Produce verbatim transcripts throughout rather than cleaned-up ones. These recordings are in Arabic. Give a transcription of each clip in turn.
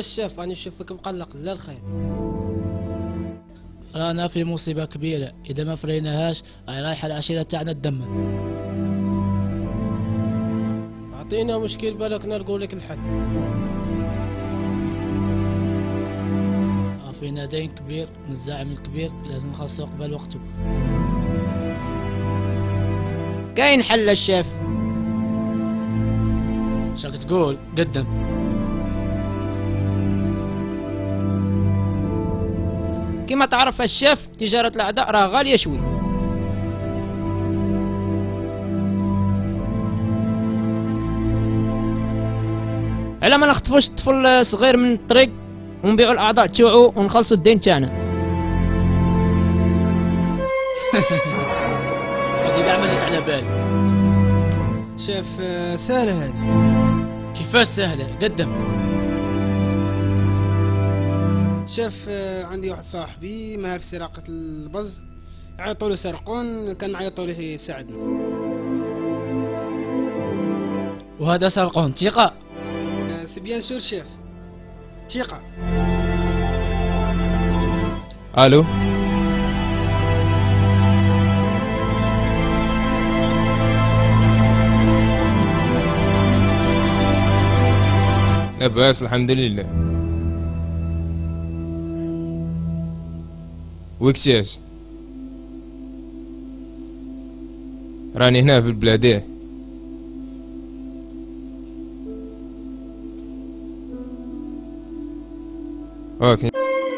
الشيف راني نشوفك مقلق. لا الخير. رانا في مصيبة كبيرة، إذا ما فريناهاش راهي رايحة العشيرة تاعنا تدمر. أعطينا مشكل بالك نلقوا لك الحل. فينا دين كبير من الزعيم الكبير، لازم نخلصو قبل وقته. كاين حل الشيف. شاك تقول؟ قدم. كما تعرف الشيف تجارة الأعداء راه غالية شوي. على ما نخطفوش طفل صغير من الطريق ونبيعوا الأعضاء تشوعوا ونخلصوا الدين تاعنا. هذه كاع ما جات على بالي. شيف سهلة هذه. كيفاش سهلة؟ قدم. شيف عندي واحد صاحبي ماهر في سراقة البز، عيطوا له سرقون، كان عيطوا له يساعدنا. وهذا سرقون ثقة؟ سي بيان سور شيف، ثقة. الو، لاباس الحمد لله. وكتاش؟ راني هنا في البلاد. اوكي.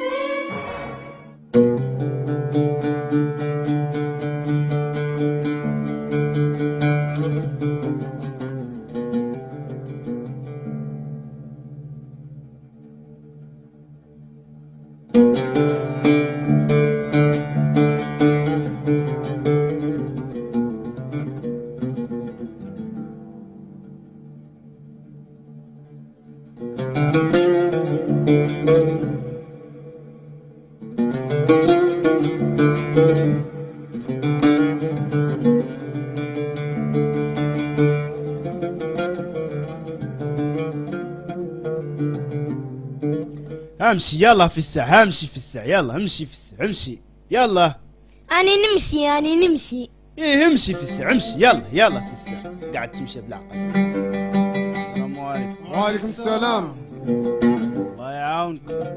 امشي يلا في الساعة، امشي في الساعة، يلا امشي في الساعة، امشي يلا. أنا نمشي أنا نمشي. ايه امشي في الساعة، امشي يلا يلا في الساعة، قاعد تمشي بالعقل. السلام عليكم. وعليكم السلام. الله يعاونكم.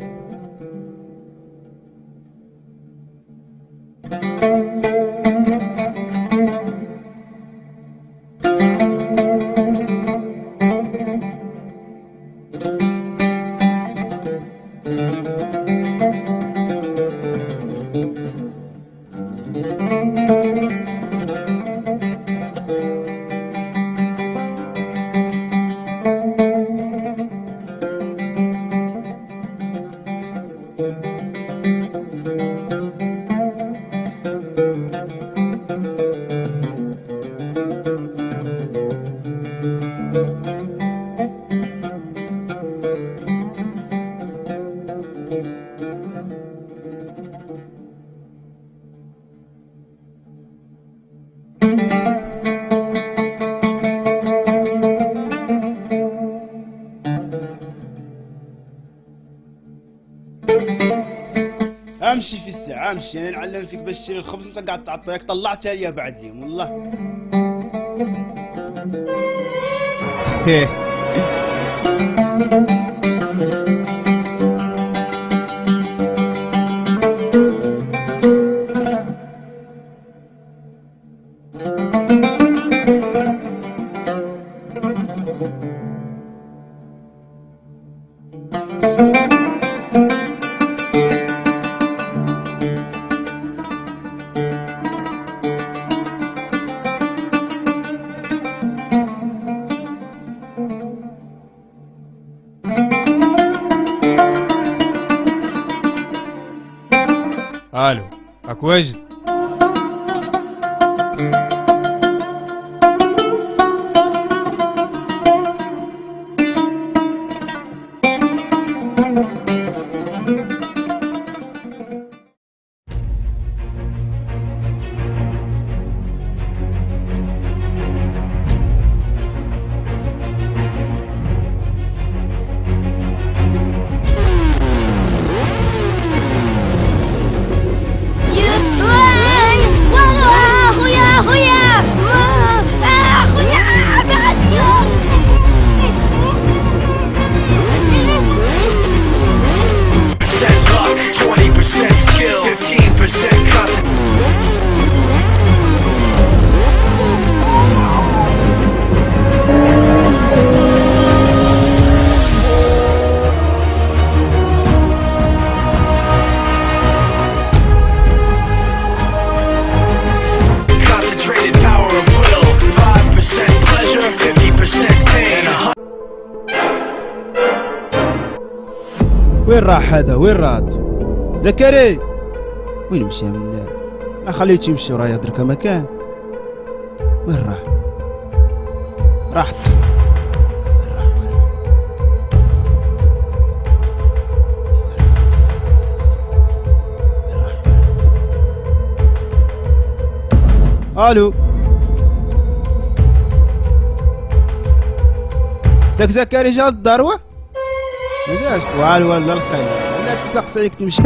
امشي في الساعة، امشي. انا نعلم فيك باش تشري الخبز وانت قاعد تعطيك، طلعتها ليا بعد اليوم والله. الو، اك واجد؟ وين راح هذا؟ وين راد؟ زكريا وين مشى من انا خليته يمشي ورايا درك مكان. وين راح؟ راحت وين راح؟ وين راح؟ الو داك زكريا جا الدروه؟ مجاش وعال ولا الخير لا تسقس عليك تمشي.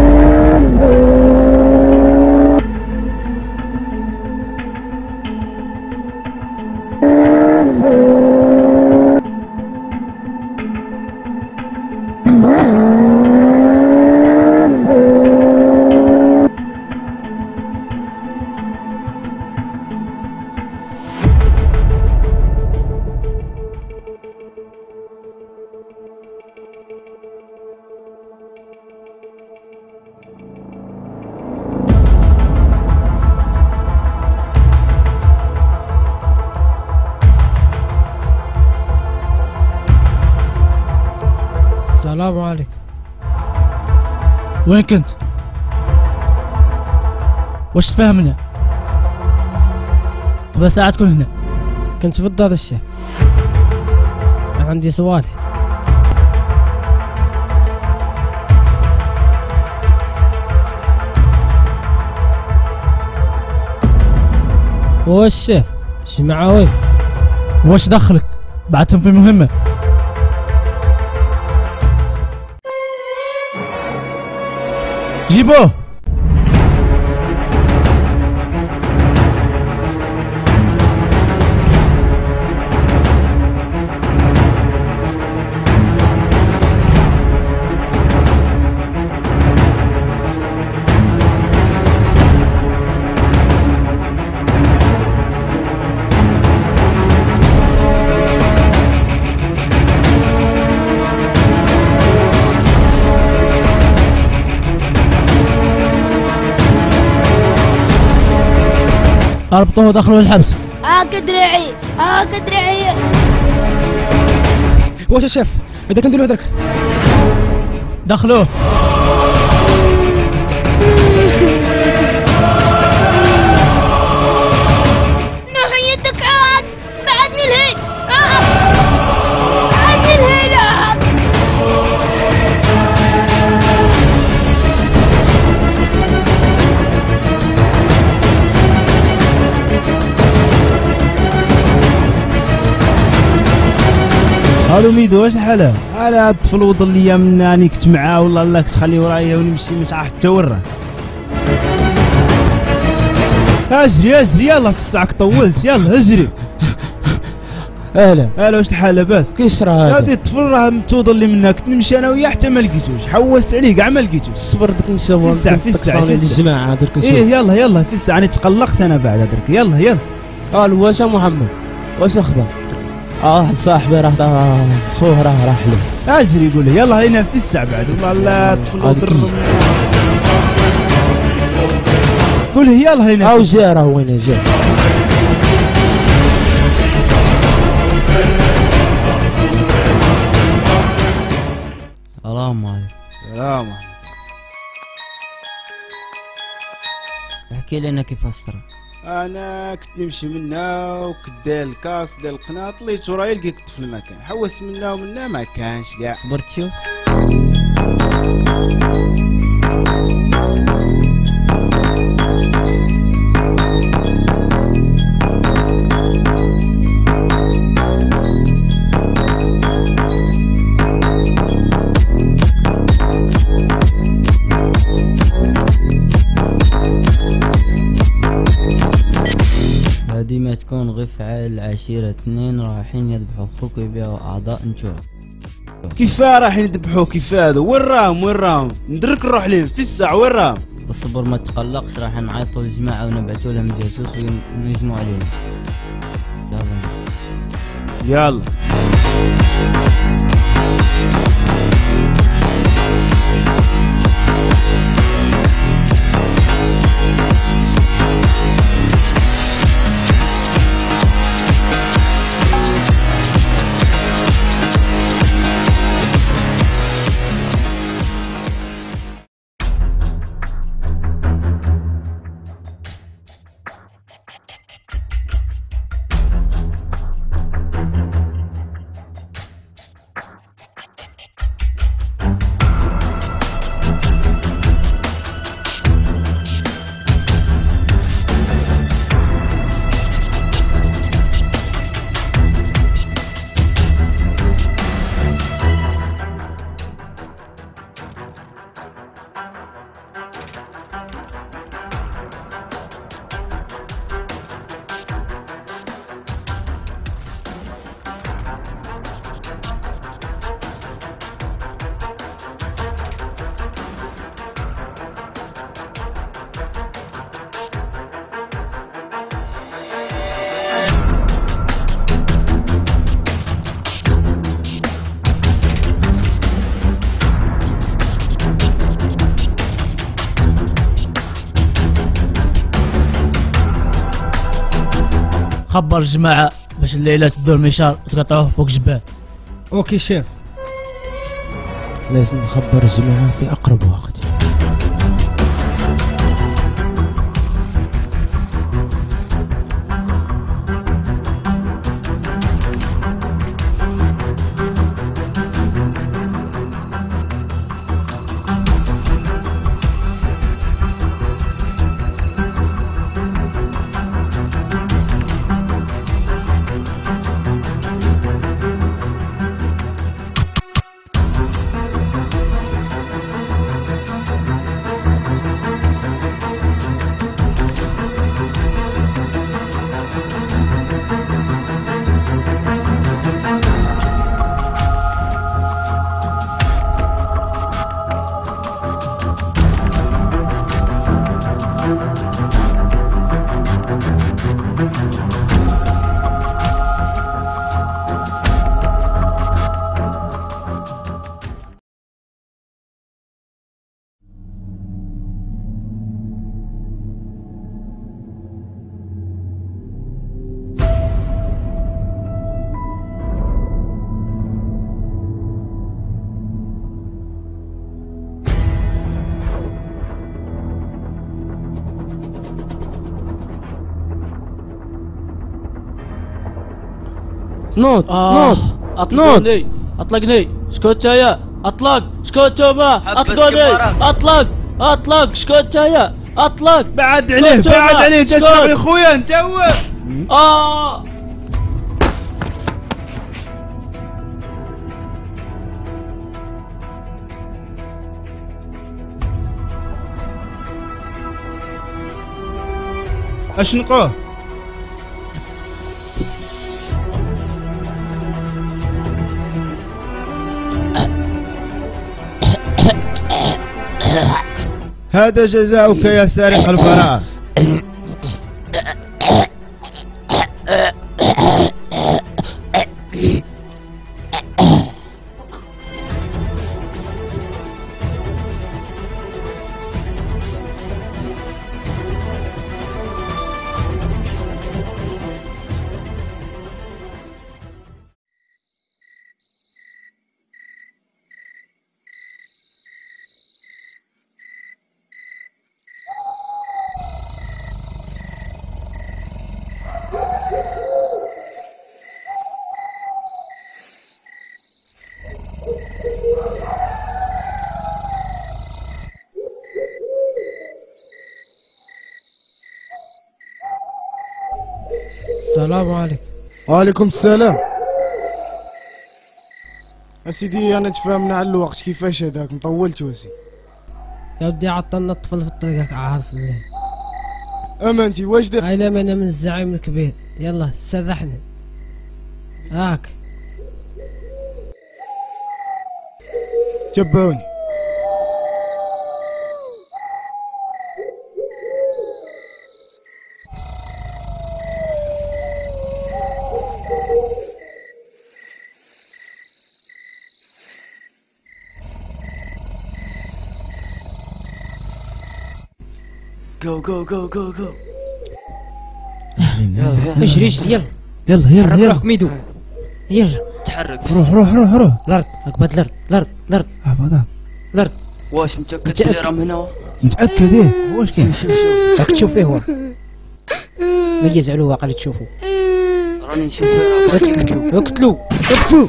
السلام عليكم. وين كنت؟ وش تفهمنا؟ بساعدكم هنا. كنت بالضبط الشيخ، عندي سؤال. هو الشيخ ايش معاه وين؟ وش دخلك؟ بعتهم في مهمة. جيبوه. اربطوه ودخلوه الحبس. هاك دراعي هاك دراعي. واش يا شيف هذا كنديرو هذاك؟ دخلوه. نوح يدك عاد بعدني الهيل. بعدني الهيل. الو ميدو واش الحالة؟ على هاد الطفل وضل ليا من اني كنت معاه والله لا كنت خليه ورايا ونمشي مش راح حتى وراه. اجري اجري يلا في الساعة طولت يلا اجري. اهلا هلا واش الحال لاباس؟ كيش راه هذا؟ هادي الطفل راه متوضل لي منها كنت نمشي انا وياه حتى ما لقيتوش حوست عليه كاع ما لقيتوش. صبر درك نشوفو في الساعة في الساعة في الساعة. الجماعة درك نشوف. ايه يلا يلا في الساعة انا تقلقت انا بعد درك يلا يلا. قال واش محمد واش الاخبار؟ اه واحد صاحبي راه خوه راه راح له. اجري يقول لي يلا هنا في الساعة بعد والله لا الطفل وضر. قول له يلا هنا. او جا راه وين جا؟ السلام عليكم. سلام. احكي لنا كيف الصرا. انا كنت نمشي منا وكنت داير الكاس داير القناة طليت ورايا لقيت الطفل ما كان حوس منا ومنا ما كانش كاع. صبرت شوف. ديما تكون غفعة العشيرة اثنين رايحين يذبحوا اخوك ويبيعوا اعضاء نشوف. كيفاه رايحين يذبحوا كيف هذا؟ وين راهم وين راهم؟ ندرك نروح لهم في الساعة وين راهم؟ اصبر ما تقلقش راح نعيطوا للجماعة ونبعثوا لهم جاسوس وينجموا علينا. يلا يلا. خبر الجماعة باش الليلة تدور المنشار وتقطعوه فوق جبال. اوكي شيف. لازم نخبر الجماعة في أقرب وقت. نوض آه. نوض اطلقني اطلقني شكون يا اطلق شكون نتوما اطلقني اطلق اطلق شكون يا اطلق بعد عليه بعد عليه جات يا خويا انت هو. اه اشنقوه. هذا جزاؤك يا سارق البراء. السلام عليكم. وعليكم السلام. اسيدي انا تفاهمنا على الوقت كيفاش هذاك مطولت واسي. يا ودي عطلنا الطفل في الطريق عارف ليه. امانتي واش داير؟ اين انا من الزعيم الكبير. يلا سرحنا هاك. تبعوني. جو جو جو جو جو. اجري اجري يلا يلا يلا يلا روح ميدو يلا تحرك. روح روح روح روح. الارض اقبض الارض الارض الارض هبط الارض. واش متأكد بلي راهم هنا؟ متأكد ايه واش كاين؟ راك تشوف فيه هو ميز علوه قال تشوفه. راني نشوف فيه راه يقتلو اقتلو اقتلو.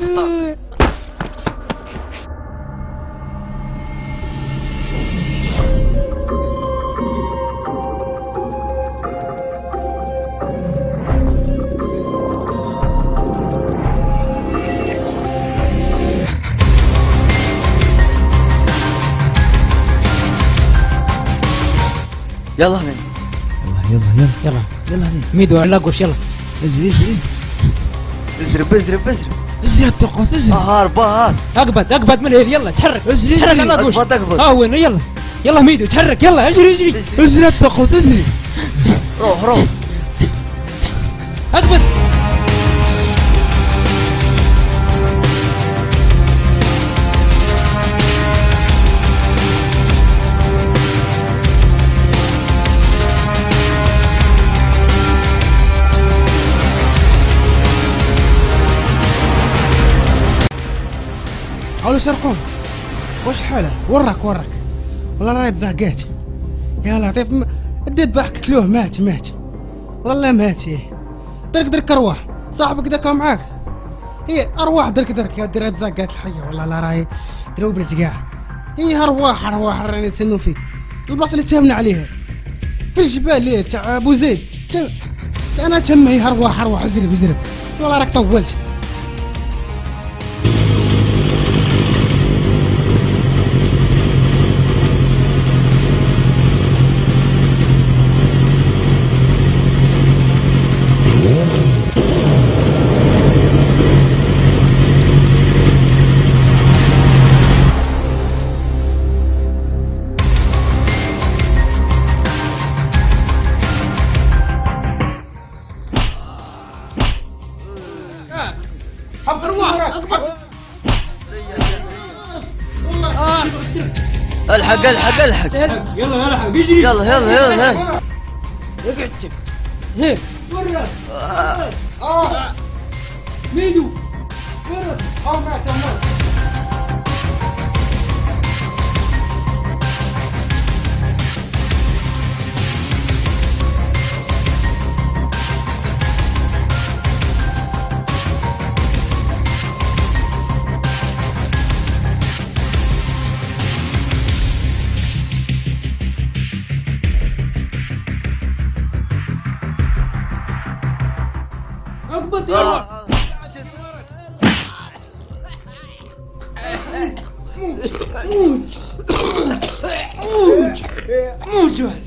يلا هنا. يلا يلا يلا يلا هني. ميدو على قوش يلا اجري اجري ازرب ازرب ازرب. اجري الطقوس اجري. بهار بهار. اقبض اقبض من هنا يلا تحرك اجري تحرك اجري. على قوش. اقبض اقبض. ها وين يلا يلا ميدو تحرك يلا اجري اجري اجري الطقوس اجري. روح روح. اقبض. سرقون. واش حالة؟ وراك وراك والله راه تزعقات. يا لطيف م... ديت باح قتلوه مات مات والله مات. ايه درك درك ارواح صاحبك داك معاك. هي ارواح درك درك يا دير تزعقات الحيه والله لا راهي دروبلت كاع. هي ارواح ارواح راني نتسنوا فيه البلاصه اللي تهمنا عليها في الجبال اللي تاع ابو زيد تم... انا تم. هي ارواح ارواح زرب زرب والله راك طولت. الحق الحق الحق. يلا يلا الحق اجري. يلا يلا يلا. اقعد شوف هيك ورا. اه ميدو ورا. اه مات مات. اقبض يلا. موت موت موت موت.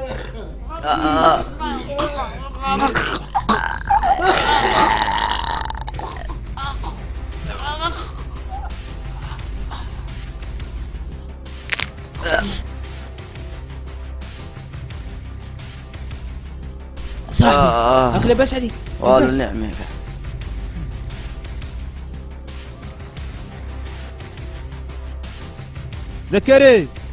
صاحبي اكله بس عليك والله النعمة. زكريا